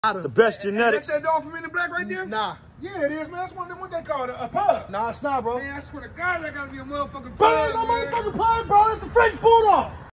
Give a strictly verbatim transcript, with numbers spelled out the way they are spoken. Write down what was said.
The best genetics. That's that dog from Men in Black right there? Nah. Yeah, it is, man. That's one of them, what they call it, a pug. Nah, it's not, bro. Man, I swear to God, that gotta be a motherfucking pug. Bro, ain't no man. motherfucking pug, bro. It's the French Bulldog.